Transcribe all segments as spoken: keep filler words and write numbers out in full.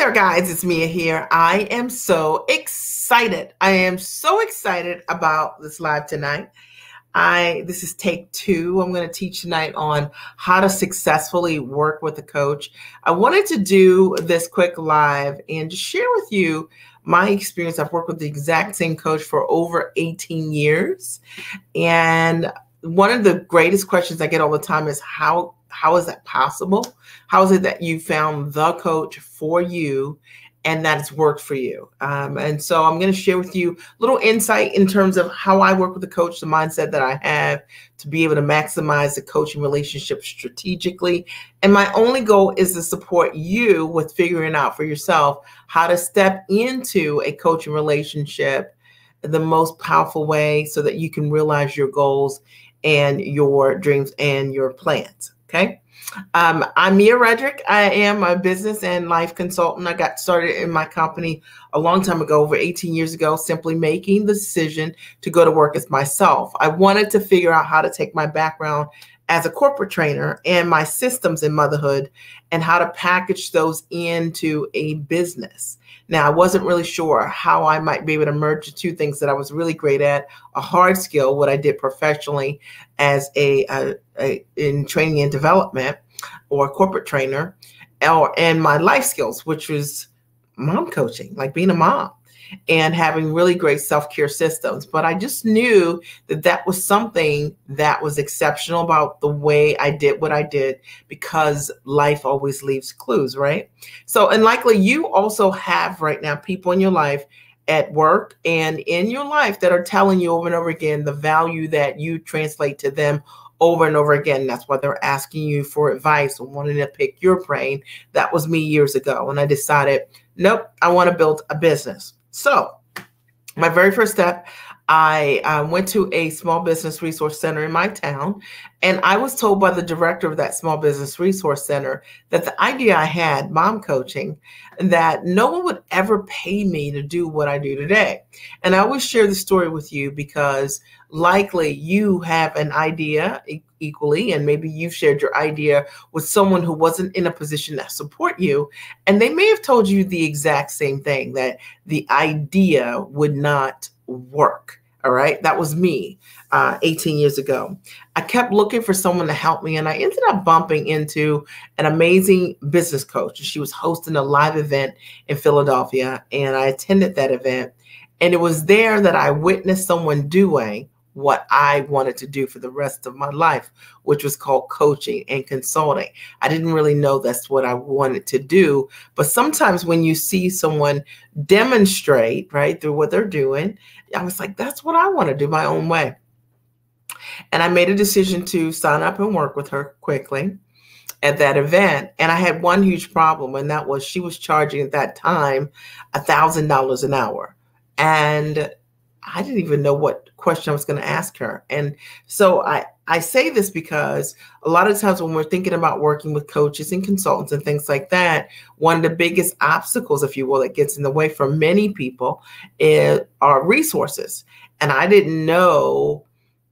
there, guys. It's Mia here. I am so excited. I am so excited about this live tonight. I this is take two. I'm going to teach tonight on how to successfully work with a coach. I wanted to do this quick live and just share with you my experience. I've worked with the exact same coach for over eighteen years. And one of the greatest questions I get all the time is how how is that possible? How is it that you found the coach for you and that it's worked for you? Um, and so I'm going to share with you a little insight in terms of how I work with the coach, the mindset that I have to be able to maximize the coaching relationship strategically. And my only goal is to support you with figuring out for yourself how to step into a coaching relationship the most powerful way so that you can realize your goals and your dreams and your plans. Okay. Um, I'm Mia Redrick. I am a business and life consultant. I got started in my company a long time ago, over eighteen years ago, simply making the decision to go to work as myself. I wanted to figure out how to take my background as a corporate trainer and my systems in motherhood and how to package those into a business. Now, I wasn't really sure how I might be able to merge the two things that I was really great at, a hard skill, what I did professionally as a, a, a in training and development or a corporate trainer, or, and my life skills, which was mom coaching, like being a mom and having really great self-care systems. But I just knew that that was something that was exceptional about the way I did what I did, because life always leaves clues, right? So, and likely you also have right now people in your life at work and in your life that are telling you over and over again the value that you translate to them over and over again. That's why they're asking you for advice or wanting to pick your brain. That was me years ago. And I decided, nope, I want to build a business. So my very first step, I uh, went to a small business resource center in my town, and I was told by the director of that small business resource center that the idea I had, mom coaching, that no one would ever pay me to do what I do today. And I always share the story with you because likely you have an idea equally, and maybe you've shared your idea with someone who wasn't in a position to support you, and they may have told you the exact same thing, that the idea would not work. All right. That was me uh, eighteen years ago. I kept looking for someone to help me, and I ended up bumping into an amazing business coach. She was hosting a live event in Philadelphia, and I attended that event. And it was there that I witnessed someone doing what I wanted to do for the rest of my life, which was called coaching and consulting. I didn't really know that's what I wanted to do, but sometimes when you see someone demonstrate, right, through what they're doing, I was like, that's what I want to do my own way. And I made a decision to sign up and work with her quickly at that event. And I had one huge problem, and that was she was charging at that time a thousand dollars an hour. And I didn't even know what question I was going to ask her. And so I, I say this because a lot of times when we're thinking about working with coaches and consultants and things like that, one of the biggest obstacles, if you will, that gets in the way for many people is, are resources. And I didn't know,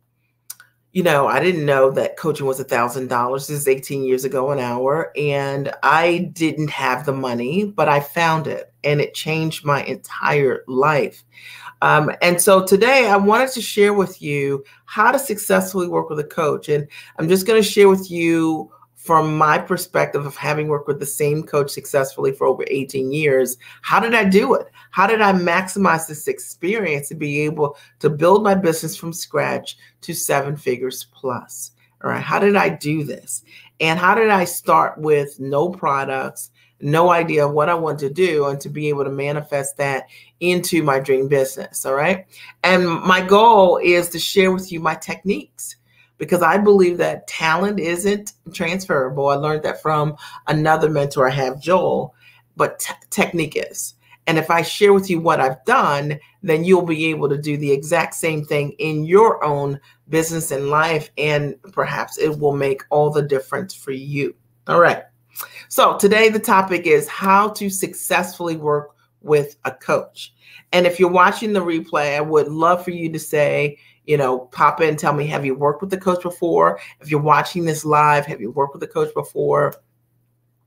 you know, I didn't know that coaching was a thousand dollars. This is eighteen years ago an hour. And I didn't have the money, but I found it, and it changed my entire life. Um, and so today I wanted to share with you how to successfully work with a coach. And I'm just going to share with you from my perspective of having worked with the same coach successfully for over eighteen years. How did I do it? How did I maximize this experience to be able to build my business from scratch to seven figures plus? All right. How did I do this? And how did I start with no products, no idea what I want to do, and to be able to manifest that into my dream business. All right. And my goal is to share with you my techniques, because I believe that talent isn't transferable. I learned that from another mentor I have, Joel, but t- technique is. And if I share with you what I've done, then you'll be able to do the exact same thing in your own business and life. And perhaps it will make all the difference for you. All right. So today the topic is how to successfully work with a coach. And if you're watching the replay, I would love for you to say, you know, pop in and tell me, have you worked with the coach before? If you're watching this live, have you worked with a coach before?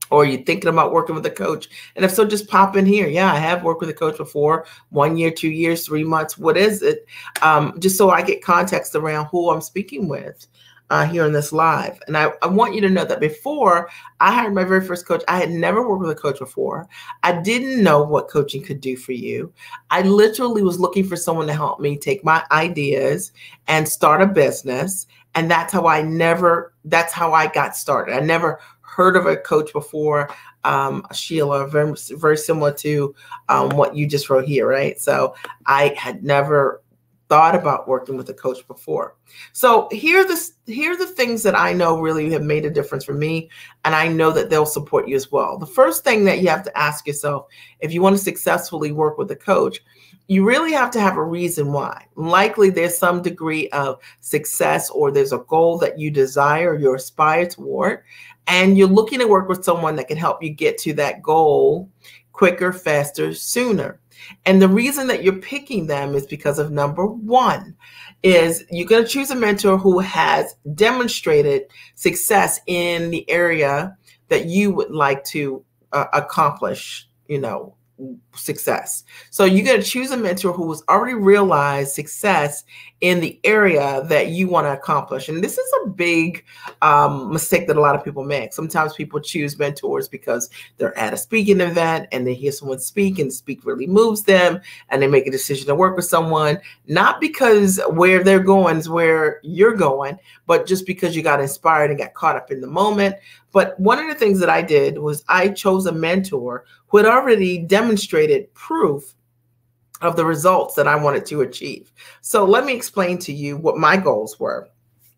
Or you're thinking about working with a coach. And if so, just pop in here. Yeah, I have worked with a coach before, one year, two years, three months. What is it? Um, just so I get context around who I'm speaking with uh, here in this live. And I, I want you to know that before I hired my very first coach, I had never worked with a coach before. I didn't know what coaching could do for you. I literally was looking for someone to help me take my ideas and start a business. And that's how I never, that's how I got started. I never heard of a coach before, um, Sheila, very, very similar to um, what you just wrote here, right? So I had never thought about working with a coach before. So here are the, here are the things that I know really have made a difference for me, and I know that they'll support you as well. The first thing that you have to ask yourself, if you want to successfully work with a coach, you really have to have a reason why. Likely there's some degree of success, or there's a goal that you desire, or you aspire toward, and you're looking to work with someone that can help you get to that goal quicker, faster, sooner. And the reason that you're picking them is because of number one, is you're going to choose a mentor who has demonstrated success in the area that you would like to uh, accomplish, you know, success. So you're going to choose a mentor who has already realized success in the area that you want to accomplish. And this is a big um, mistake that a lot of people make. Sometimes people choose mentors because they're at a speaking event and they hear someone speak, and speak really moves them, and they make a decision to work with someone, not because where they're going is where you're going, but just because you got inspired and got caught up in the moment. But one of the things that I did was I chose a mentor who had already demonstrated proof of the results that I wanted to achieve. So let me explain to you what my goals were.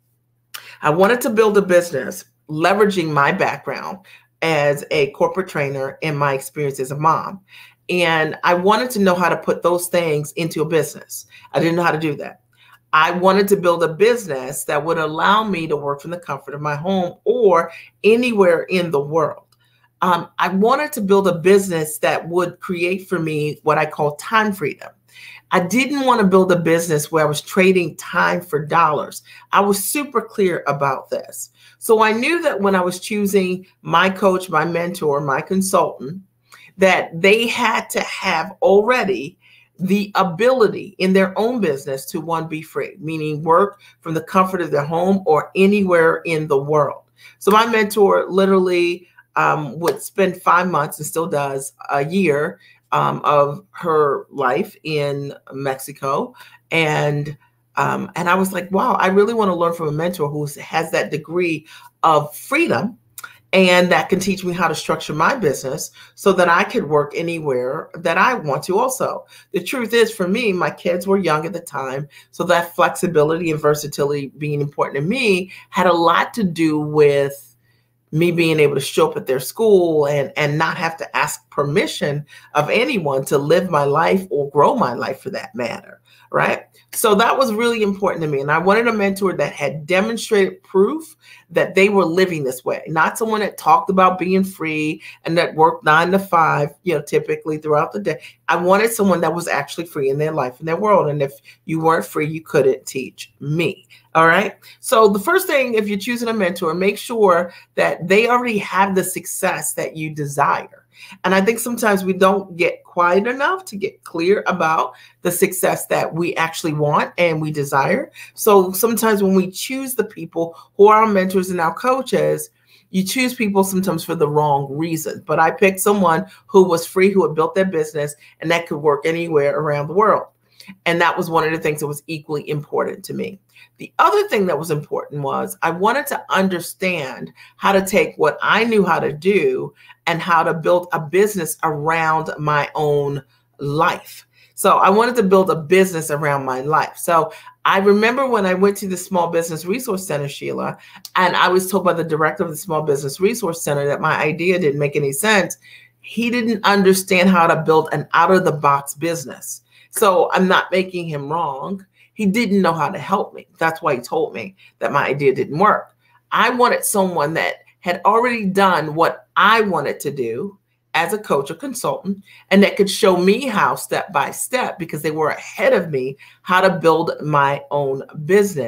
I wanted to build a business leveraging my background as a corporate trainer and my experience as a mom. And I wanted to know how to put those things into a business. I didn't know how to do that. I wanted to build a business that would allow me to work from the comfort of my home or anywhere in the world. Um, I wanted to build a business that would create for me what I call time freedom. I didn't want to build a business where I was trading time for dollars. I was super clear about this. So I knew that when I was choosing my coach, my mentor, my consultant, that they had to have already the ability in their own business to, one, be free, meaning work from the comfort of their home or anywhere in the world. So my mentor literally um, would spend five months and still does a year um, of her life in Mexico. And um, and I was like, wow, I really want to learn from a mentor who has that degree of freedom and that can teach me how to structure my business so that I could work anywhere that I want to also. The truth is, for me, my kids were young at the time, so that flexibility and versatility being important to me had a lot to do with me being able to show up at their school and, and not have to ask permission of anyone to live my life or grow my life for that matter, right? So that was really important to me. And I wanted a mentor that had demonstrated proof that they were living this way, not someone that talked about being free and that worked nine to five, you know, typically throughout the day. I wanted someone that was actually free in their life, in their world. And if you weren't free, you couldn't teach me. All right. So the first thing, if you're choosing a mentor, make sure that they already have the success that you desire. And I think sometimes we don't get quiet enough to get clear about the success that we actually want and we desire. So sometimes when we choose the people who are our mentors and our coaches, you choose people sometimes for the wrong reasons. But I picked someone who was free, who had built their business and that could work anywhere around the world. And that was one of the things that was equally important to me. The other thing that was important was I wanted to understand how to take what I knew how to do and how to build a business around my own life. So I wanted to build a business around my life. So I remember when I went to the Small Business Resource Center, Sheila, and I was told by the director of the Small Business Resource Center that my idea didn't make any sense. He didn't understand how to build an out-of-the-box business. So I'm not making him wrong. He didn't know how to help me. That's why he told me that my idea didn't work. I wanted someone that had already done what I wanted to do as a coach or consultant, and that could show me how step by step, because they were ahead of me, how to build my own business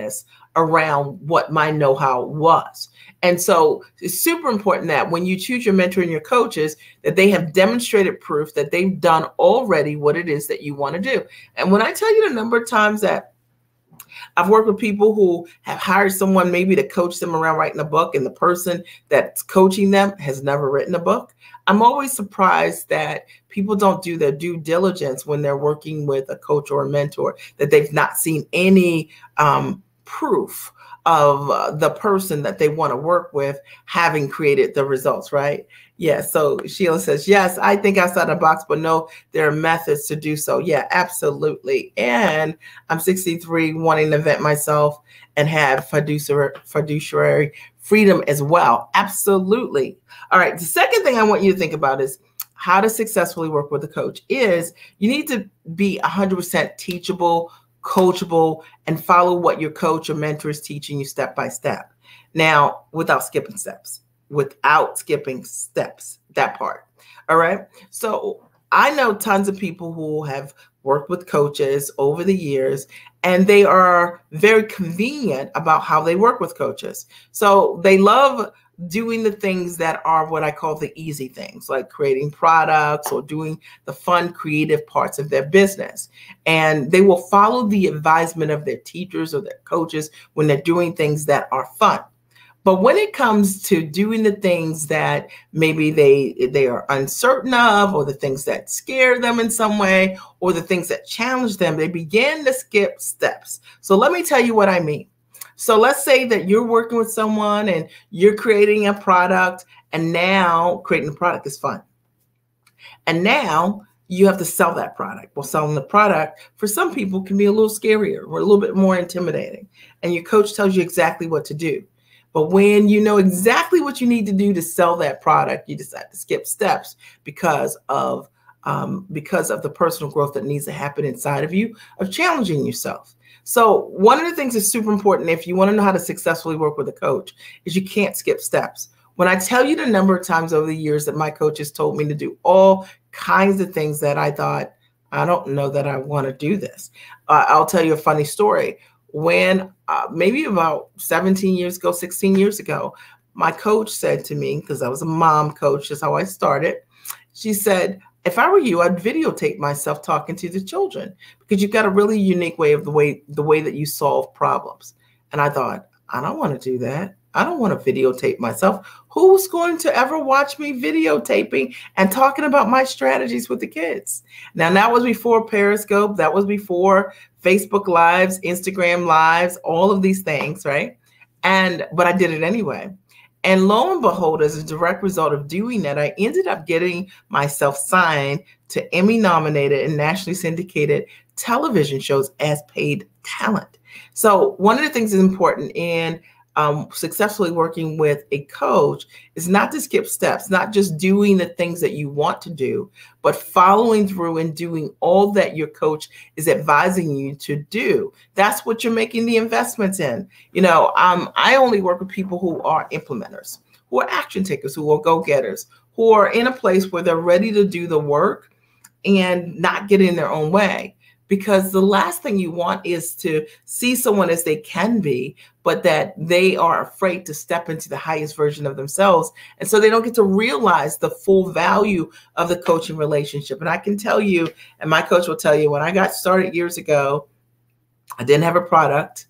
around what my know-how was. And so it's super important that when you choose your mentor and your coaches, that they have demonstrated proof that they've done already what it is that you want to do. And when I tell you the number of times that I've worked with people who have hired someone maybe to coach them around writing a book, and the person that's coaching them has never written a book, I'm always surprised that people don't do their due diligence when they're working with a coach or a mentor, that they've not seen any um, proof of uh, the person that they want to work with having created the results, right? Yeah, so Sheila says, yes, I think outside the box, but no, there are methods to do so. Yeah, absolutely. And I'm sixty-three, wanting to vet myself and have fiduciary, fiduciary freedom as well. Absolutely. All right, the second thing I want you to think about is how to successfully work with a coach is you need to be one hundred percent teachable, coachable, and follow what your coach or mentor is teaching you step by step. Now, without skipping steps, without skipping steps, that part. All right. So I know tons of people who have worked with coaches over the years, and they are very convenient about how they work with coaches. So they love doing the things that are what I call the easy things, like creating products or doing the fun, creative parts of their business. And they will follow the advisement of their teachers or their coaches when they're doing things that are fun. But when it comes to doing the things that maybe they they are uncertain of, or the things that scare them in some way, or the things that challenge them, they begin to skip steps. So let me tell you what I mean. So let's say that you're working with someone and you're creating a product, and now creating the product is fun. And now you have to sell that product. Well, selling the product for some people can be a little scarier or a little bit more intimidating. And your coach tells you exactly what to do. But when you know exactly what you need to do to sell that product, you decide to skip steps because of um, because of the personal growth that needs to happen inside of you, of challenging yourself. So one of the things that's super important if you want to know how to successfully work with a coach is you can't skip steps. When I tell you the number of times over the years that my coaches told me to do all kinds of things that I thought, I don't know that I want to do this. Uh, I'll tell you a funny story. When uh, maybe about seventeen years ago, sixteen years ago, my coach said to me, because I was a mom coach, that's how I started. She said, if I were you, I'd videotape myself talking to the children, because you've got a really unique way of the way the way that you solve problems. And I thought, I don't want to do that. I don't want to videotape myself. Who's going to ever watch me videotaping and talking about my strategies with the kids? Now, that was before Periscope. That was before Facebook Lives, Instagram Lives, all of these things, right? And but I did it anyway. And lo and behold, as a direct result of doing that, I ended up getting myself signed to Emmy-nominated and nationally syndicated television shows as paid talent. So one of the things that's important in um, successfully working with a coach is not to skip steps, not just doing the things that you want to do, but following through and doing all that your coach is advising you to do. That's what you're making the investments in. You know, um, I only work with people who are implementers, who are action takers, who are go-getters, who are in a place where they're ready to do the work and not get in their own way. Because the last thing you want is to see someone as they can be, but that they are afraid to step into the highest version of themselves. And so they don't get to realize the full value of the coaching relationship. And I can tell you, and my coach will tell you, when I got started years ago, I didn't have a product.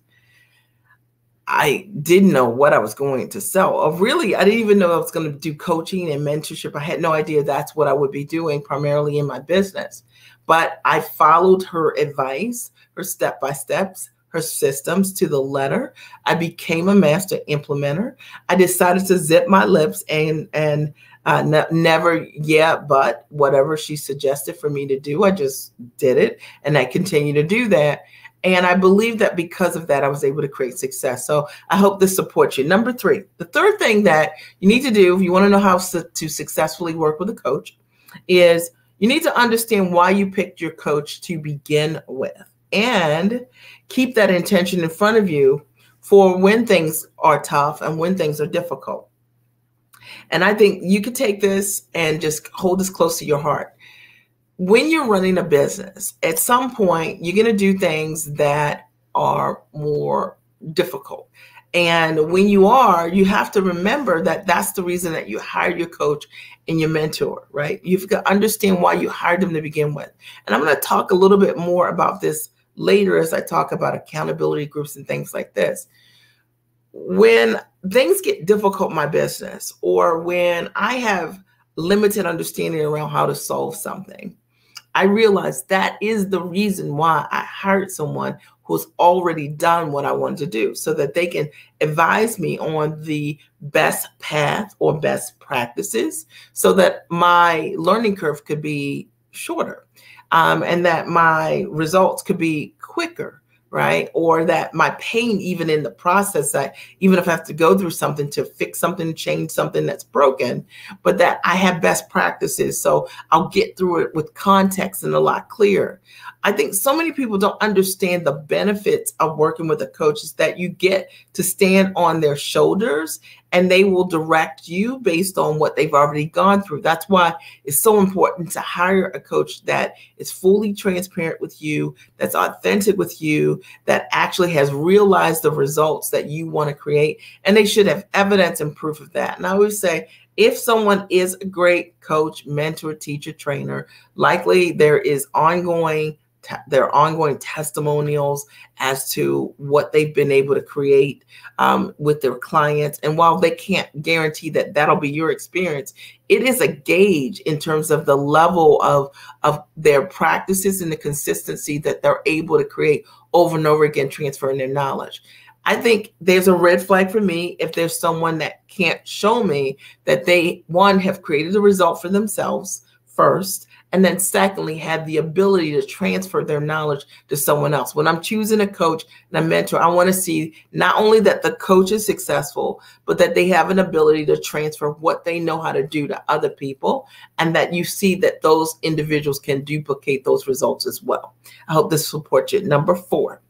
I didn't know what I was going to sell. Or really, I didn't even know I was going to do coaching and mentorship. I had no idea that's what I would be doing primarily in my business. But I followed her advice, her step-by-steps, her systems to the letter. I became a master implementer. I decided to zip my lips and, and uh, ne never, yeah, but whatever she suggested for me to do, I just did it. And I continue to do that. And I believe that because of that, I was able to create success. So I hope this supports you. Number three, the third thing that you need to do if you want to know how to, to successfully work with a coach is you need to understand why you picked your coach to begin with, and keep that intention in front of you for when things are tough and when things are difficult. And I think you could take this and just hold this close to your heart. When you're running a business, at some point, you're going to do things that are more difficult. And when you are, you have to remember that that's the reason that you hired your coach and your mentor, right? You've got to understand why you hired them to begin with. And I'm going to talk a little bit more about this later as I talk about accountability groups and things like this. When things get difficult in my business, or when I have limited understanding around how to solve something, I realized that is the reason why I hired someone who's already done what I wanted to do, so that they can advise me on the best path or best practices, so that my learning curve could be shorter, um, and that my results could be quicker. Right? Or that my pain, even in the process, that even if I have to go through something to fix something, change something that's broken, but that I have best practices. So I'll get through it with context and a lot clearer. I think so many people don't understand the benefits of working with a coach, is that you get to stand on their shoulders and they will direct you based on what they've already gone through. That's why it's so important to hire a coach that is fully transparent with you, that's authentic with you, that actually has realized the results that you want to create. And they should have evidence and proof of that. And I always say, if someone is a great coach, mentor, teacher, trainer, likely there is ongoing There are ongoing testimonials as to what they've been able to create um, with their clients. And while they can't guarantee that that'll be your experience, it is a gauge in terms of the level of, of their practices and the consistency that they're able to create over and over again, transferring their knowledge. I think there's a red flag for me if there's someone that can't show me that they, one, have created a result for themselves first, and then secondly, have the ability to transfer their knowledge to someone else. When I'm choosing a coach and a mentor, I want to see not only that the coach is successful, but that they have an ability to transfer what they know how to do to other people, and that you see that those individuals can duplicate those results as well. I hope this supports you. Number four.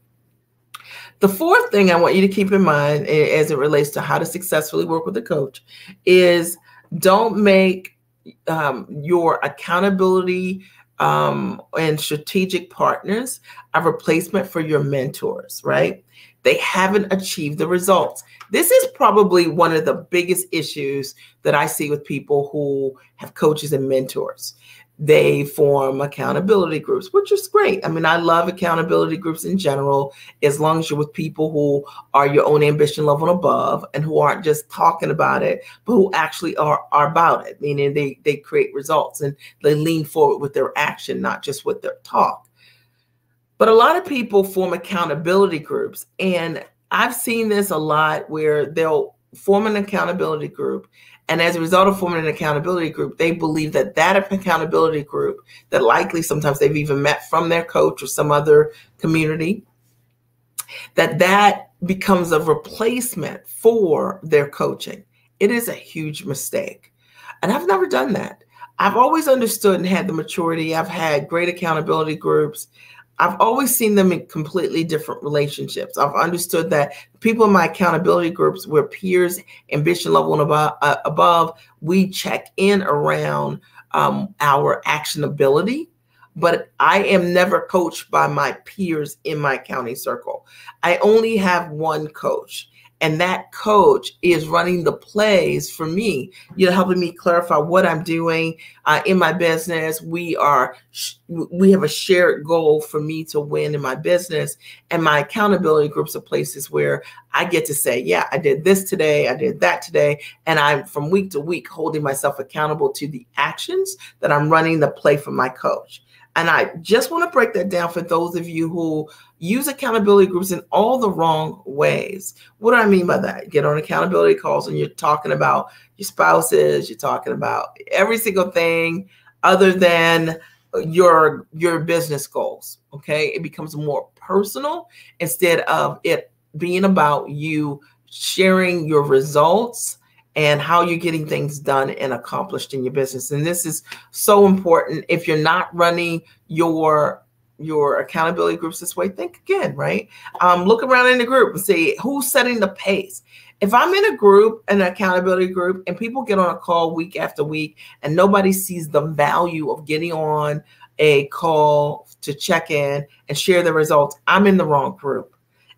The fourth thing I want you to keep in mind as it relates to how to successfully work with a coach is don't make Um, your accountability um, and strategic partners a replacement for your mentors, right? They haven't achieved the results. This is probably one of the biggest issues that I see with people who have coaches and mentors. They form accountability groups, which is great. I mean, I love accountability groups in general, as long as you're with people who are your own ambition level and above, and who aren't just talking about it, but who actually are, are about it, meaning they, they create results and they lean forward with their action, not just with their talk. But a lot of people form accountability groups, and I've seen this a lot where they'll form an accountability group, and as a result of forming an accountability group, they believe that that accountability group, that likely sometimes they've even met from their coach or some other community, that that becomes a replacement for their coaching. It is a huge mistake. And I've never done that. I've always understood and had the maturity. I've had great accountability groups. I've always seen them in completely different relationships. I've understood that people in my accountability groups were peers, ambition level and above, uh, above. We check in around um, our actionability, but I am never coached by my peers in my accounting circle. I only have one coach, and that coach is running the plays for me, you know, helping me clarify what I'm doing uh, in my business. We are, we have a shared goal for me to win in my business, and my accountability groups are places where I get to say, yeah, I did this today, I did that today, and I'm from week to week holding myself accountable to the actions that I'm running the play for my coach. And I just want to break that down for those of you who use accountability groups in all the wrong ways. What do I mean by that? Get on accountability calls and you're talking about your spouses, you're talking about every single thing other than your, your business goals, okay? It becomes more personal instead of it being about you sharing your results and how you're getting things done and accomplished in your business. And this is so important. If you're not running your, your accountability groups this way, think again, right? Um, look around in the group and see who's setting the pace. If I'm in a group, an accountability group, and people get on a call week after week and nobody sees the value of getting on a call to check in and share the results, I'm in the wrong group.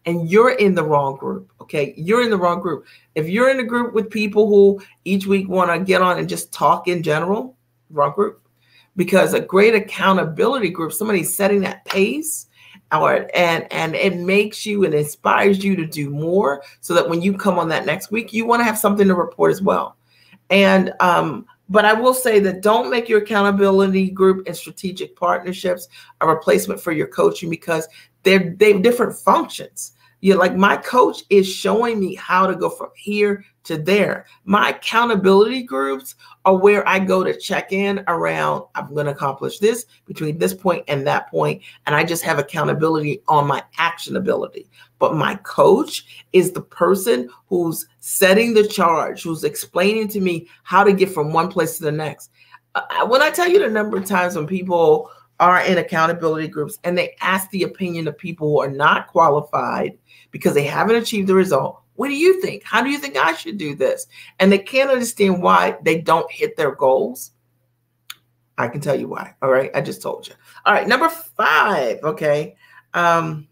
and you're in the wrong group. Okay, you're in the wrong group. If you're in a group with people who each week want to get on and just talk in general, wrong group. Because a great accountability group, somebody's setting that pace, or and and it makes you and inspires you to do more, so that when you come on that next week, you want to have something to report as well. And um, but I will say that don't make your accountability group and strategic partnerships a replacement for your coaching, because they're they have different functions. You're like, my coach is showing me how to go from here to there. My accountability groups are where I go to check in around, I'm going to accomplish this between this point and that point, and I just have accountability on my actionability. But my coach is the person who's setting the charge, who's explaining to me how to get from one place to the next. Uh, when I tell you the number of times when people are in accountability groups and they ask the opinion of people who are not qualified because they haven't achieved the result, what do you think? How do you think I should do this? And they can't understand why they don't hit their goals. I can tell you why. All right. I just told you. All right. Number five. Okay. Um,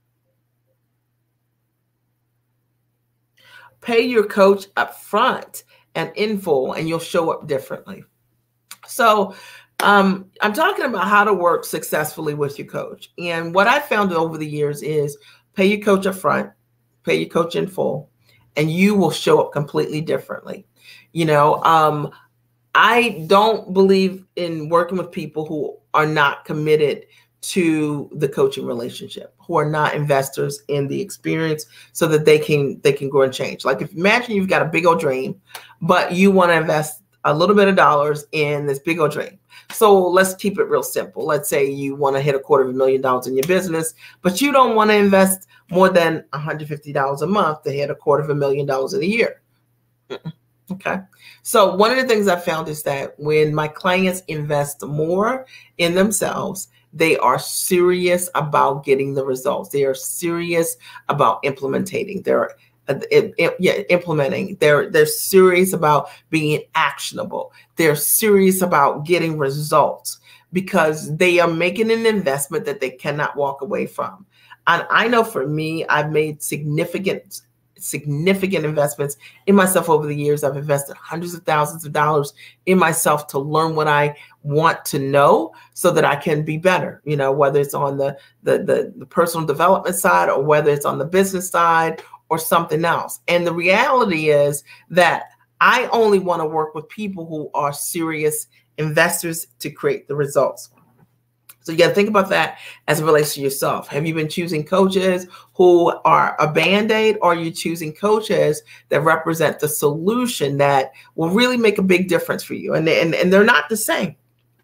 pay your coach up front and in full, and you'll show up differently. So um, I'm talking about how to work successfully with your coach. And what I found over the years is pay your coach up front, pay your coach in full, and you will show up completely differently. You know, um, I don't believe in working with people who are not committed to the coaching relationship, who are not investors in the experience, so that they can they can grow and change. Like, if imagine you've got a big old dream, but you want to invest a little bit of dollars in this big old dream. So let's keep it real simple. Let's say you want to hit a quarter of a million dollars in your business, but you don't want to invest more than one hundred fifty dollars a month to hit a quarter of a million dollars in a year. Okay. So one of the things I found is that when my clients invest more in themselves, they are serious about getting the results. They are serious about implementing. They're uh, it, it, yeah, implementing. They're they're serious about being actionable. They're serious about getting results, because they are making an investment that they cannot walk away from. And I know for me, I've made significant significant investments in myself over the years. I've invested hundreds of thousands of dollars in myself to learn what I want to know, so that I can be better, you know, whether it's on the, the, the, the personal development side, or whether it's on the business side, or something else. And the reality is that I only want to work with people who are serious investors to create the results. So you got to think about that as it relates to yourself. Have you been choosing coaches who are a Band-Aid, or are you choosing coaches that represent the solution that will really make a big difference for you? And, and, and they're not the same.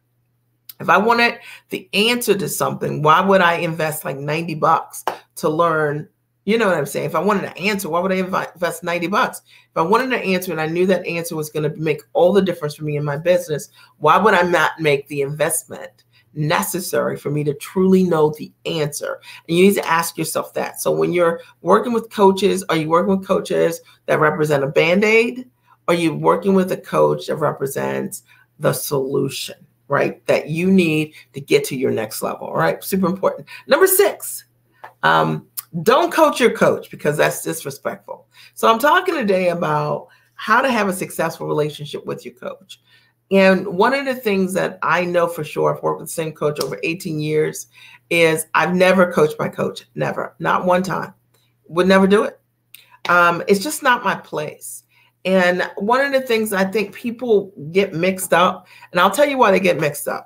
If I wanted the answer to something, why would I invest like ninety bucks to learn? You know what I'm saying? If I wanted an answer, why would I invest ninety bucks? If I wanted an answer and I knew that answer was going to make all the difference for me in my business, why would I not make the investment necessary for me to truly know the answer? And you need to ask yourself that. So when you're working with coaches, are you working with coaches that represent a Band-Aid? Or are you working with a coach that represents the solution, right, that you need to get to your next level? All right, super important. Number six, um, don't coach your coach, because that's disrespectful. So I'm talking today about how to have a successful relationship with your coach. And one of the things that I know for sure, I've worked with the same coach over eighteen years, is I've never coached my coach. Never. Not one time. Would never do it. Um, it's just not my place. And one of the things I think people get mixed up, and I'll tell you why they get mixed up.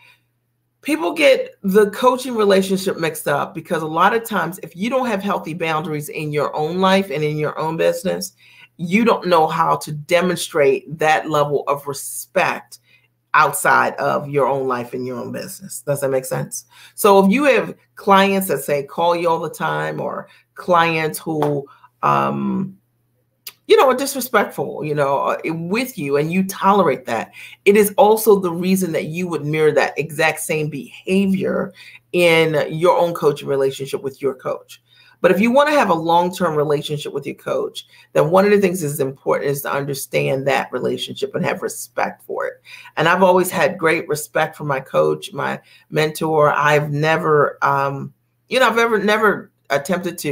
People get the coaching relationship mixed up because a lot of times, if you don't have healthy boundaries in your own life and in your own business, you don't know how to demonstrate that level of respect outside of your own life and your own business. Does that make sense? So if you have clients that say, call you all the time, or clients who, um, you know, are disrespectful, you know, with you, and you tolerate that, it is also the reason that you would mirror that exact same behavior in your own coaching relationship with your coach. But if you want to have a long-term relationship with your coach, then one of the things that's important is to understand that relationship and have respect for it. And I've always had great respect for my coach, my mentor. I've never, um, you know, I've ever never attempted to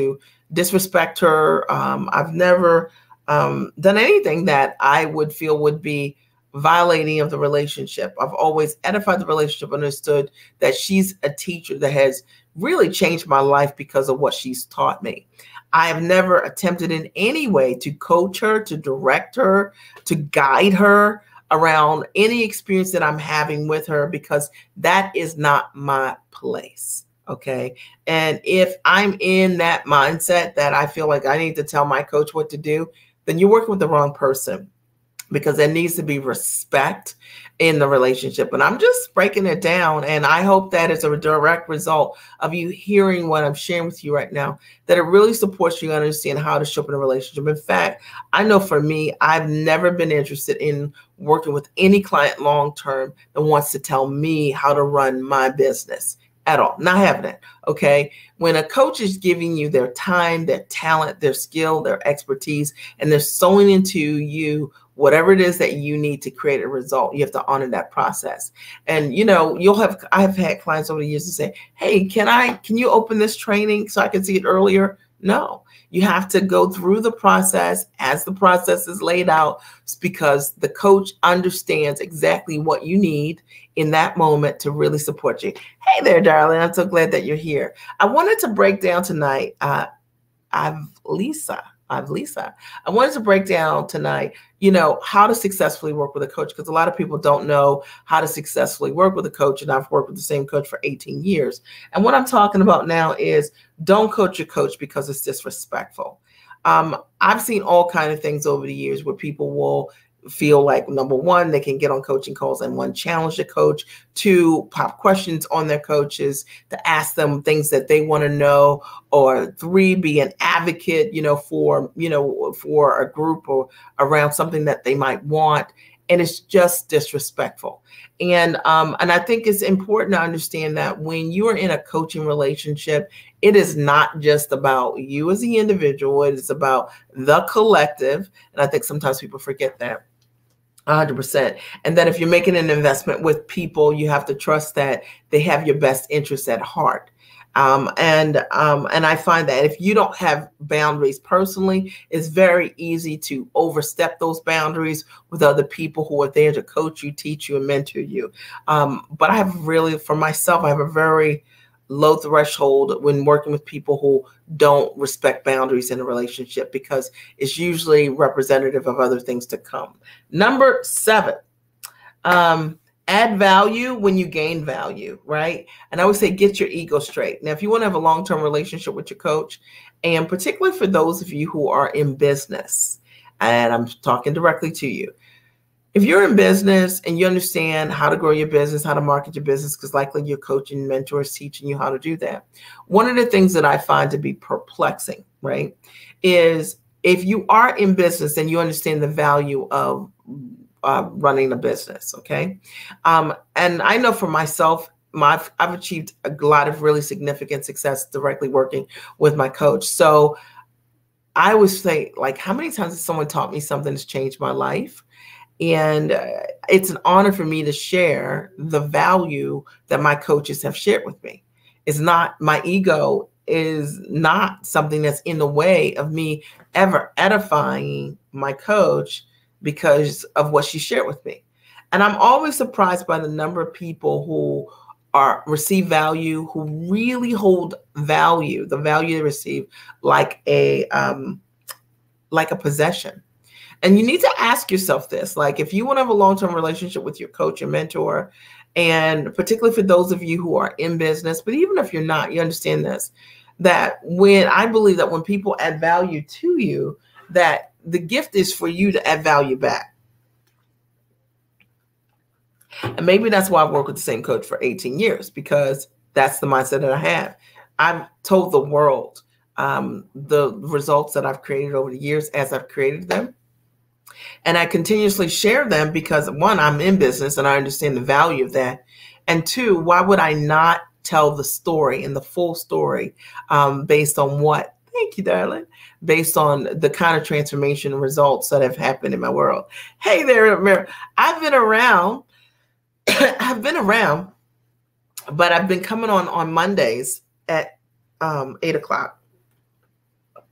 disrespect her. Um, I've never um, done anything that I would feel would be violating of the relationship. I've always edified the relationship, understood that she's a teacher that has really changed my life because of what she's taught me. I have never attempted in any way to coach her, to direct her, to guide her around any experience that I'm having with her, because that is not my place. Okay. And if I'm in that mindset that I feel like I need to tell my coach what to do, then you're working with the wrong person, because there needs to be respect in the relationship. And I'm just breaking it down. And I hope that is a direct result of you hearing what I'm sharing with you right now, that it really supports you to understand how to show up in a relationship. In fact, I know for me, I've never been interested in working with any client long-term that wants to tell me how to run my business at all. Not having it. Okay. When a coach is giving you their time, their talent, their skill, their expertise, and they're sowing into you whatever it is that you need to create a result, you have to honor that process. And, you know, you'll have, I've had clients over the years to say, hey, can I, can you open this training so I can see it earlier? No, you have to go through the process as the process is laid out, because the coach understands exactly what you need in that moment to really support you. Hey there, darling. I'm so glad that you're here. I wanted to break down tonight. Uh, I've Lisa. I've Lisa. I wanted to break down tonight, you know, how to successfully work with a coach, because a lot of people don't know how to successfully work with a coach. And I've worked with the same coach for eighteen years. And what I'm talking about now is, don't coach your coach because it's disrespectful. Um, I've seen all kinds of things over the years where people will feel like, number one, they can get on coaching calls and one, challenge the coach, two, pop questions on their coaches to ask them things that they want to know, or three, be an advocate, you know, for, you know, for a group or around something that they might want. And it's just disrespectful. And, um, and I think it's important to understand that when you are in a coaching relationship, it is not just about you as the individual, it is about the collective. And I think sometimes people forget that. one hundred percent. And that if you're making an investment with people, you have to trust that they have your best interests at heart. Um, and um, and I find that if you don't have boundaries personally, it's very easy to overstep those boundaries with other people who are there to coach you, teach you, and mentor you. Um, but I have really, for myself, I have a very low threshold when working with people who don't respect boundaries in a relationship, because it's usually representative of other things to come. Number seven, um, add value when you gain value, right? And I would say, get your ego straight. Now, if you want to have a long-term relationship with your coach, and particularly for those of you who are in business, and I'm talking directly to you, if you're in business and you understand how to grow your business, how to market your business, because likely your coach and mentor is teaching you how to do that. One of the things that I find to be perplexing, right, is if you are in business and you understand the value of uh, running a business, okay? Um, and I know for myself, my, I've achieved a lot of really significant success directly working with my coach. So I would say, like, how many times has someone taught me something that's changed my life? And uh, it's an honor for me to share the value that my coaches have shared with me. It's not, my ego is not something that's in the way of me ever edifying my coach because of what she shared with me. And I'm always surprised by the number of people who are receive value, who really hold value, the value they receive, like a um, like a possession. And you need to ask yourself this, like, if you want to have a long-term relationship with your coach and mentor, and particularly for those of you who are in business, but even if you're not, you understand this, that when I believe that when people add value to you, that the gift is for you to add value back. And maybe that's why I've worked with the same coach for eighteen years, because that's the mindset that I have. I've told the world um, the results that I've created over the years as I've created them. And I continuously share them because, one, I'm in business and I understand the value of that. And two, why would I not tell the story and the full story um, based on what? Thank you, darling. Based on the kind of transformation and results that have happened in my world. Hey there, Mary. I've been around. I've been around, but I've been coming on on Mondays at um, eight o'clock.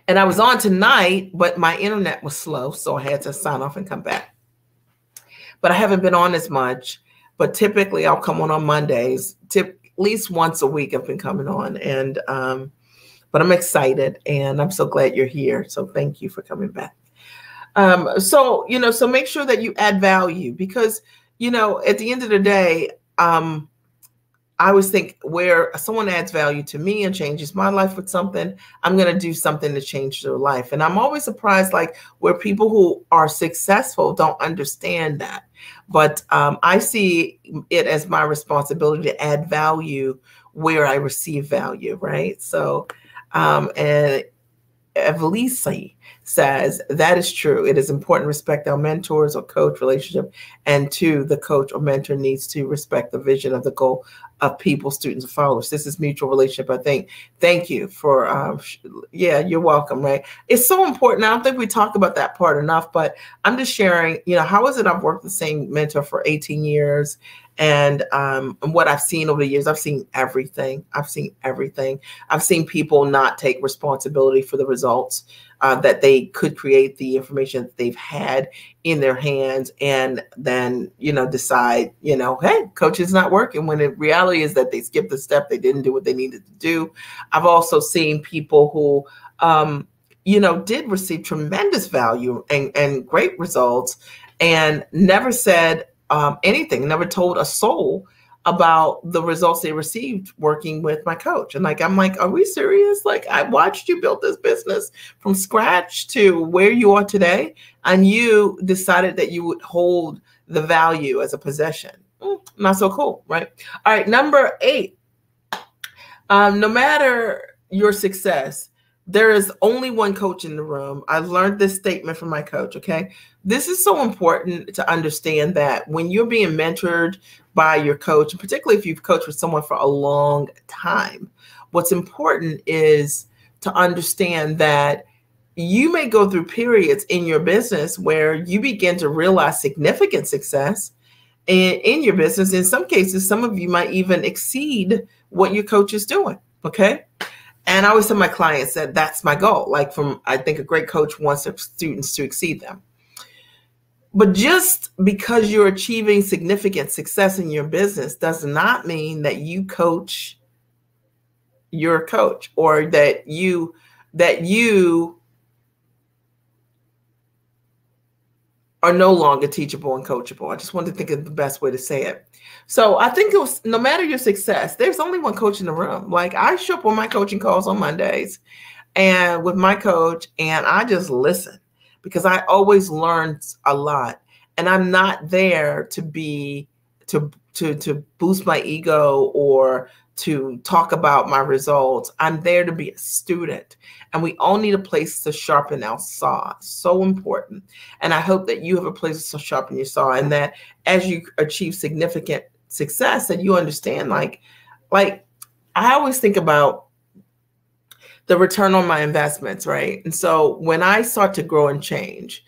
And I was on tonight, but my internet was slow, so I had to sign off and come back. But I haven't been on as much. But typically, I'll come on on Mondays. Tip, at least once a week, I've been coming on. And um, but I'm excited, and I'm so glad you're here. So thank you for coming back. Um, so you know, so make sure that you add value, because you know, at the end of the day, um, I always think where someone adds value to me and changes my life with something, I'm going to do something to change their life. And I'm always surprised, like, where people who are successful don't understand that. But um, I see it as my responsibility to add value where I receive value, right? So, um, and Evelise says, that is true. It is important to respect our mentors or coach relationship. And two, the coach or mentor needs to respect the vision of the goal of people, students, and followers. This is mutual relationship, I think. Thank you for, um, yeah, you're welcome, right? It's so important. I don't think we talk about that part enough, but I'm just sharing, you know, how is it I've worked with the same mentor for eighteen years, and, um, and what I've seen over the years. I've seen everything. I've seen everything. I've seen people not take responsibility for the results uh, that they could create, the information that they've had in their hands, and then, you know, decide, you know, hey, coaching's not working, when the reality is that they skipped the step. They didn't do what they needed to do. I've also seen people who, um, you know, did receive tremendous value and, and great results, and never said um, anything, never told a soul about the results they received working with my coach. And like, I'm like, are we serious? Like, I watched you build this business from scratch to where you are today, and you decided that you would hold the value as a possession. Mm, not so cool, right? All right, number eight. Um, no matter your success, there is only one coach in the room. I learned this statement from my coach, okay? This is so important to understand, that when you're being mentored by your coach, and particularly if you've coached with someone for a long time, what's important is to understand that you may go through periods in your business where you begin to realize significant success in, in your business. In some cases, some of you might even exceed what your coach is doing, okay? And I always tell my clients that that's my goal. Like, from, I think a great coach wants their students to exceed them. But just because you're achieving significant success in your business does not mean that you coach your coach, or that you, that you are no longer teachable and coachable. I just wanted to think of the best way to say it. So I think it was, no matter your success, there's only one coach in the room. Like, I show up on my coaching calls on Mondays and with my coach, and I just listen, because I always learn a lot. And I'm not there to be, to, to, to boost my ego or to talk about my results. I'm there to be a student, and we all need a place to sharpen our saw. So important. And I hope that you have a place to sharpen your saw, and that as you achieve significant success, that you understand, like, like I always think about the return on my investments, right? And so when I start to grow and change,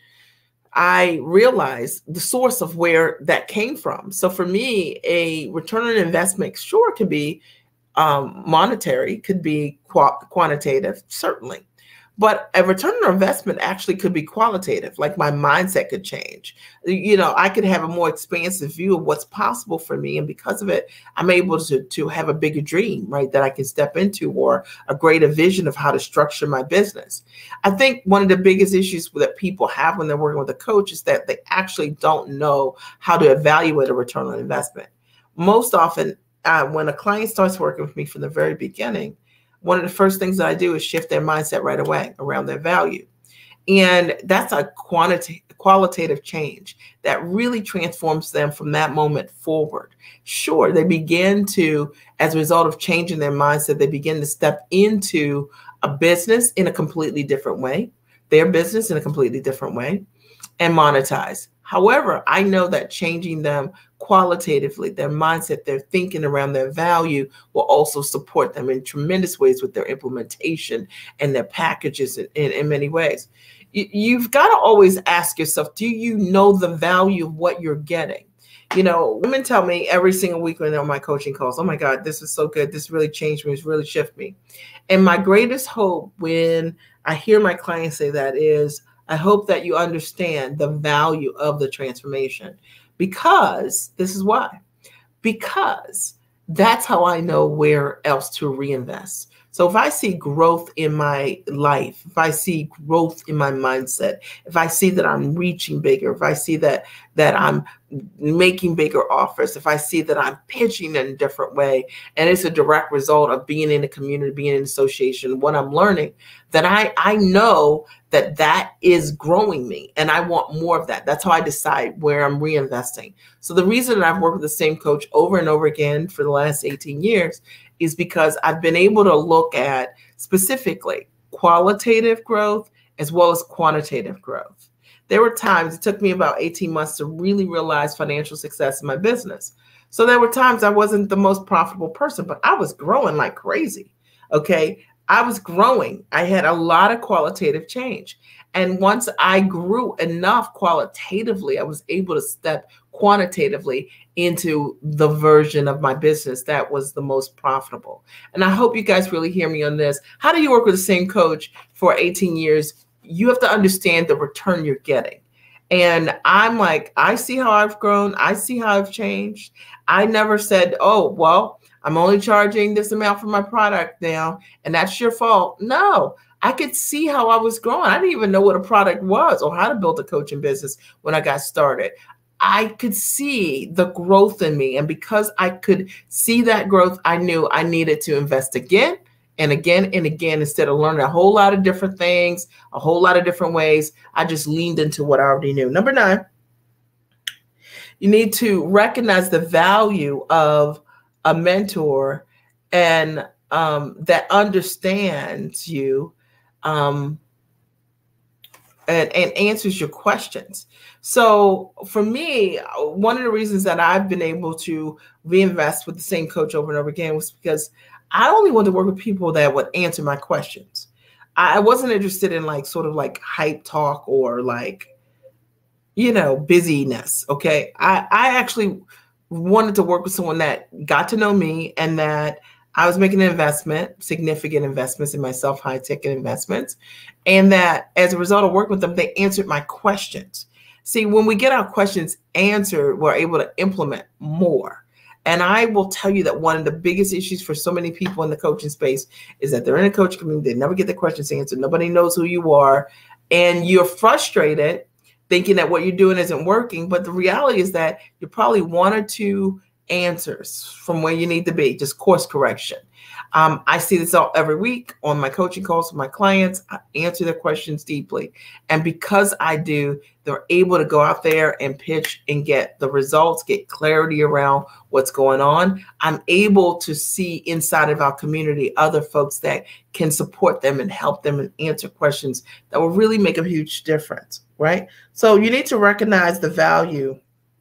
I realized the source of where that came from. So for me, a return on investment sure could be um, monetary, could be qu quantitative, certainly. But a return on investment actually could be qualitative, like my mindset could change. You know, I could have a more expansive view of what's possible for me. And because of it, I'm able to, to have a bigger dream, right, that I can step into, or a greater vision of how to structure my business. I think one of the biggest issues that people have when they're working with a coach is that they actually don't know how to evaluate a return on investment. Most often, uh, when a client starts working with me from the very beginning, one of the first things that I do is shift their mindset right away around their value. And that's a quantity, qualitative change that really transforms them from that moment forward. Sure, they begin to, as a result of changing their mindset, they begin to step into a business in a completely different way, their business in a completely different way, and monetize. However, I know that changing them qualitatively, their mindset, their thinking around their value, will also support them in tremendous ways with their implementation and their packages in, in, in many ways. You, you've got to always ask yourself, do you know the value of what you're getting? You know, women tell me every single week when they're on my coaching calls, oh my God, this is so good. This really changed me. It's really shifted me. And my greatest hope when I hear my clients say that is, I hope that you understand the value of the transformation, because this is why, because that's how I know where else to reinvest. So if I see growth in my life, if I see growth in my mindset, if I see that I'm reaching bigger, if I see that that I'm making bigger offers, if I see that I'm pitching in a different way, and it's a direct result of being in a community, being in an association, what I'm learning, then I, I know that that is growing me, and I want more of that. That's how I decide where I'm reinvesting. So the reason that I've worked with the same coach over and over again for the last eighteen years is because I've been able to look at specifically qualitative growth as well as quantitative growth. There were times, it took me about eighteen months to really realize financial success in my business. So there were times I wasn't the most profitable person, but I was growing like crazy. Okay. I was growing. I had a lot of qualitative change. And once I grew enough qualitatively, I was able to step quantitatively into the version of my business that was the most profitable. And I hope you guys really hear me on this. How do you work with the same coach for eighteen years? You have to understand the return you're getting. And I'm like, I see how I've grown. I see how I've changed. I never said, oh, well, I'm only charging this amount for my product now, and that's your fault. No, I could see how I was growing. I didn't even know what a product was or how to build a coaching business when I got started. I could see the growth in me. And because I could see that growth, I knew I needed to invest again and again and again. Instead of learning a whole lot of different things, a whole lot of different ways, I just leaned into what I already knew. Number nine, you need to recognize the value of a mentor and um, that understands you um, and, and answers your questions. So for me, one of the reasons that I've been able to reinvest with the same coach over and over again was because I only wanted to work with people that would answer my questions. I wasn't interested in like sort of like hype talk or like, you know, busyness. Okay. I, I actually wanted to work with someone that got to know me and that I was making an investment, significant investments in myself, high ticket investments. And that as a result of working with them, they answered my questions. See, when we get our questions answered, we're able to implement more. And I will tell you that one of the biggest issues for so many people in the coaching space is that they're in a coaching community, they never get their questions answered. Nobody knows who you are. And you're frustrated thinking that what you're doing isn't working. But the reality is that you're probably one or two answers from where you need to be, just course correction. Um, I see this all every week on my coaching calls with my clients. I answer their questions deeply. And because I do, they're able to go out there and pitch and get the results, get clarity around what's going on. I'm able to see inside of our community other folks that can support them and help them and answer questions that will really make a huge difference, right? So you need to recognize the value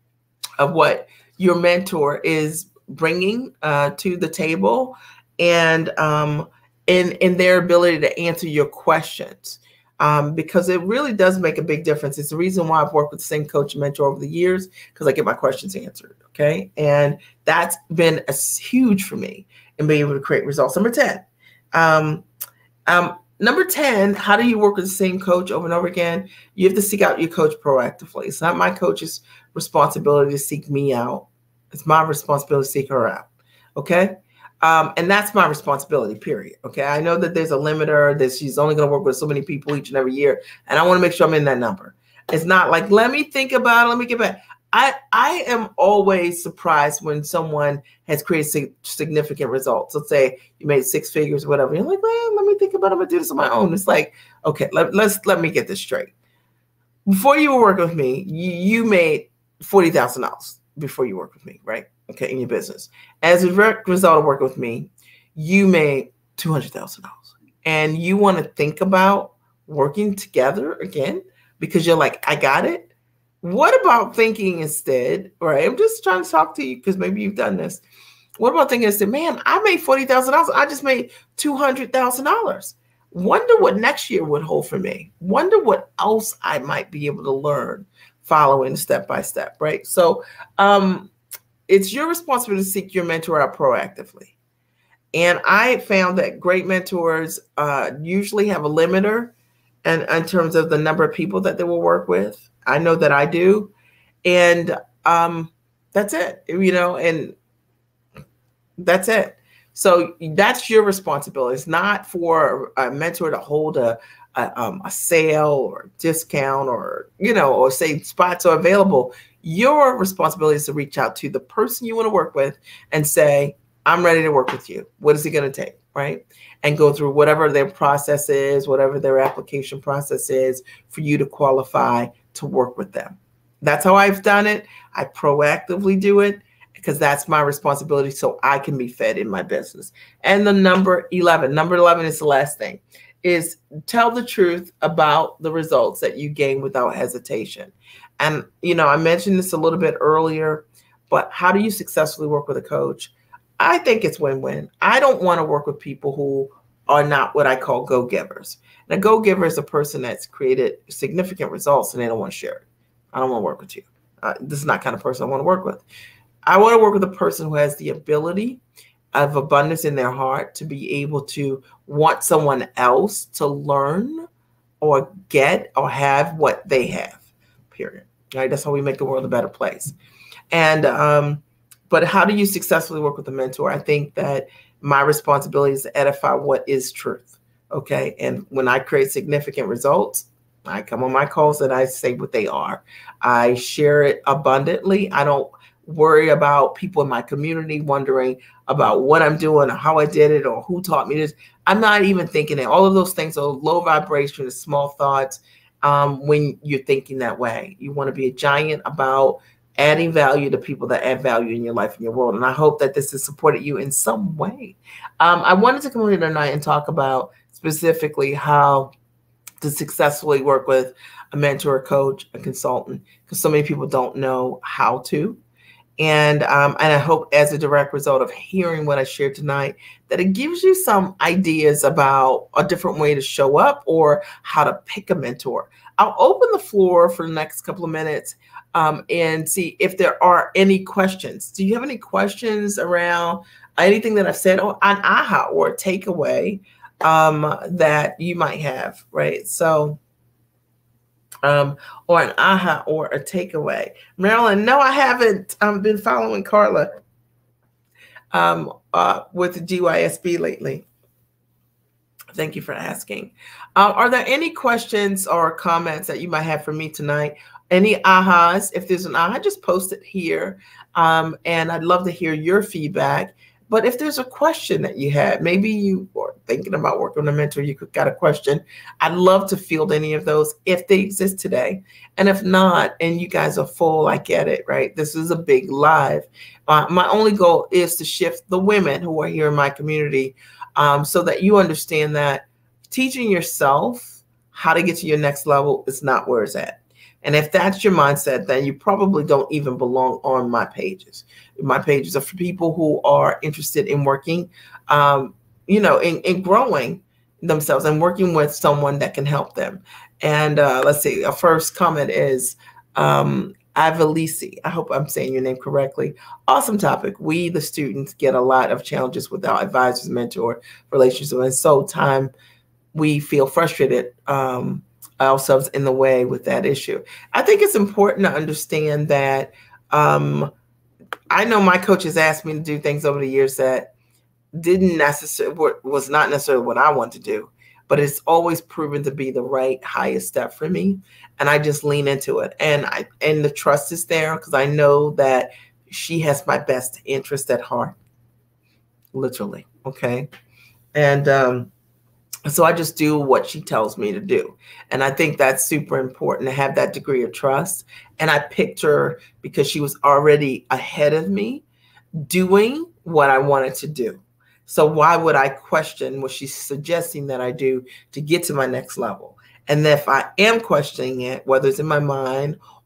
of what your mentor is bringing uh, to the table and um, in, in their ability to answer your questions, um, because it really does make a big difference. It's the reason why I've worked with the same coach and mentor over the years, because I get my questions answered, okay? And that's been a huge for me in being able to create results. Number ten. Um, um, number ten, how do you work with the same coach over and over again? You have to seek out your coach proactively. It's not my coach's responsibility to seek me out. It's my responsibility to seek her out, okay? Um, and that's my responsibility, period. Okay. I know that there's a limiter, that she's only going to work with so many people each and every year. And I want to make sure I'm in that number. It's not like, let me think about it. Let me get back. I, I am always surprised when someone has created significant results. Let's say you made six figures or whatever. You're like, well, let me think about it. I'm going to do this on my own. It's like, okay, let, let's, let me get this straight. Before you were working with me, you, you made forty thousand dollars before you worked with me, right? Okay, in your business. As a result of working with me, you made two hundred thousand dollars. And you want to think about working together again because you're like, I got it. What about thinking instead, right? I'm just trying to talk to you because maybe you've done this. What about thinking instead, man, I made forty thousand dollars. I just made two hundred thousand dollars. Wonder what next year would hold for me. Wonder what else I might be able to learn following step by step, right? So um, it's your responsibility to seek your mentor out proactively. And I found that great mentors uh, usually have a limiter and in terms of the number of people that they will work with. I know that I do. And um, that's it, you know, and that's it. So that's your responsibility. It's not for a mentor to hold a, a, um, a sale or discount or, you know, or say spots are available. Your responsibility is to reach out to the person you want to work with and say, I'm ready to work with you. What is it going to take, right? And go through whatever their process is, whatever their application process is for you to qualify to work with them. That's how I've done it. I proactively do it because that's my responsibility so I can be fed in my business. And the number eleven, number eleven is the last thing, is tell the truth about the results that you gain without hesitation. And, you know, I mentioned this a little bit earlier, but how do you successfully work with a coach? I think it's win-win. I don't want to work with people who are not what I call go-givers. And a go-giver is a person that's created significant results and they don't want to share it. I don't want to work with you. Uh, this is not the kind of person I want to work with. I want to work with a person who has the ability of abundance in their heart to be able to want someone else to learn or get or have what they have, period. Right? That's how we make the world a better place. And, um, but how do you successfully work with a mentor? I think that my responsibility is to edify what is truth. Okay. And when I create significant results, I come on my calls and I say what they are. I share it abundantly. I don't worry about people in my community wondering about what I'm doing or how I did it or who taught me this. I'm not even thinking it. All of those things are low vibration, small thoughts. Um, when you're thinking that way, you want to be a giant about adding value to people that add value in your life and your world. And I hope that this has supported you in some way. Um, I wanted to come here tonight and talk about specifically how to successfully work with a mentor, a coach, a consultant, because so many people don't know how to. And, um, and I hope as a direct result of hearing what I shared tonight, that it gives you some ideas about a different way to show up or how to pick a mentor. I'll open the floor for the next couple of minutes um, and see if there are any questions. Do you have any questions around anything that I've said or an aha or a takeaway um, that you might have, right? So, um, or an aha or a takeaway. Marilyn, no, I haven't um, been following Carla um, uh, with G Y S B lately. Thank you for asking. Uh, are there any questions or comments that you might have for me tonight? Any ahas? If there's an aha, just post it here. Um, and I'd love to hear your feedback. But if there's a question that you had, maybe you are thinking about working with a mentor, you got a question. I'd love to field any of those if they exist today. And if not, and you guys are full, I get it, right? This is a big live. Uh, my only goal is to shift the women who are here in my community um, so that you understand that teaching yourself how to get to your next level is not where it's at. And if that's your mindset, then you probably don't even belong on my pages. My pages are for people who are interested in working, um, you know, in, in growing themselves and working with someone that can help them. And uh, let's see, our first comment is um, Avalisi. I hope I'm saying your name correctly. Awesome topic. We, the students, get a lot of challenges with our advisors, mentor relationships. And so time we feel frustrated um, ourselves in the way with that issue. I think it's important to understand that um, I know my coaches asked me to do things over the years that didn't necessarily, was not necessarily what I want to do, but it's always proven to be the right highest step for me. And I just lean into it. And I, and the trust is there because I know that she has my best interest at heart, literally. Okay. And, um, so I just do what she tells me to do. And I think that's super important to have that degree of trust. And I picked her because she was already ahead of me doing what I wanted to do. So why would I question what she's suggesting that I do to get to my next level? And if I am questioning it, whether it's in my mind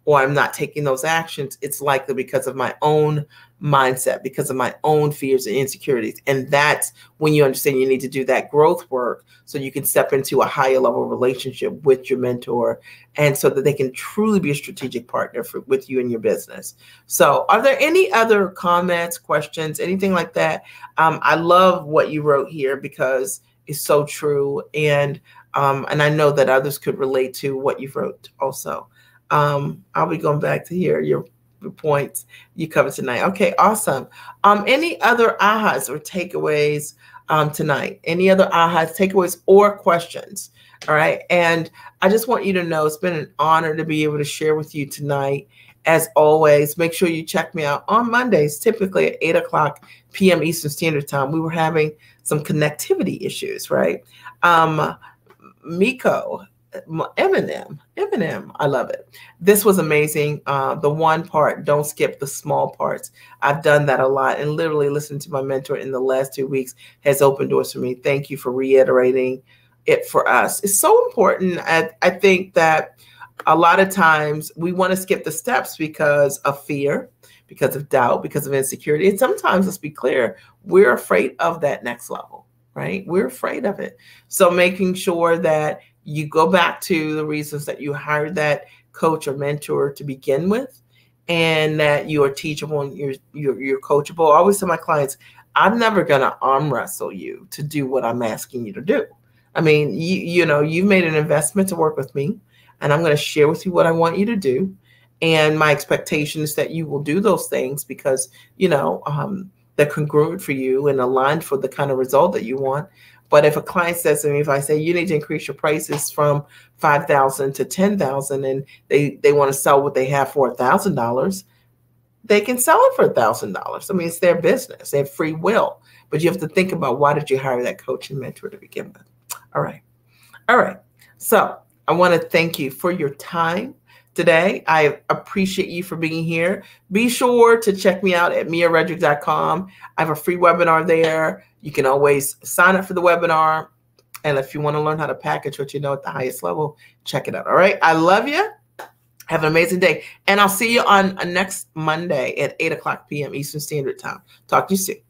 or I'm not taking those actions, it's likely because of my own mindset, because of my own fears and insecurities. And that's when you understand you need to do that growth work so you can step into a higher level relationship with your mentor, and so that they can truly be a strategic partner for, with you in your business. So are there any other comments, questions, anything like that? Um, I love what you wrote here because it's so true. And, um, and I know that others could relate to what you wrote also. Um, I'll be going back to hear your, your points you covered tonight. Okay, awesome. Um, any other ahas or takeaways um, tonight? Any other ahas, takeaways, or questions? All right. And I just want you to know it's been an honor to be able to share with you tonight. As always, make sure you check me out on Mondays, typically at eight o'clock p m Eastern Standard Time. We were having some connectivity issues, right? Um, Miko, Eminem, Eminem, I love it. This was amazing. Uh, the one part, don't skip the small parts. I've done that a lot, and literally listening to my mentor in the last two weeks has opened doors for me. Thank you for reiterating it for us. It's so important. I, I think that a lot of times we want to skip the steps because of fear, because of doubt, because of insecurity. And sometimes, let's be clear, we're afraid of that next level, right? We're afraid of it. So making sure that you go back to the reasons that you hired that coach or mentor to begin with, and that you are teachable and you're, you're, you're coachable. I always tell my clients, I'm never going to arm wrestle you to do what I'm asking you to do. I mean, you, you know, you've made an investment to work with me, and I'm going to share with you what I want you to do. And my expectation is that you will do those things because, you know, um, they're congruent for you and aligned for the kind of result that you want. But if a client says to me, if I say you need to increase your prices from five thousand to ten thousand, and they, they want to sell what they have for one thousand dollars, they can sell it for one thousand dollars. I mean, it's their business. They have free will. But you have to think about, why did you hire that coach and mentor to begin with? All right. All right. So I want to thank you for your time today. I appreciate you for being here. Be sure to check me out at mia redrick dot com. I have a free webinar there. You can always sign up for the webinar. And if you want to learn how to package what you know at the highest level, check it out. All right. I love you. Have an amazing day. And I'll see you on next Monday at eight o'clock p m Eastern Standard Time. Talk to you soon.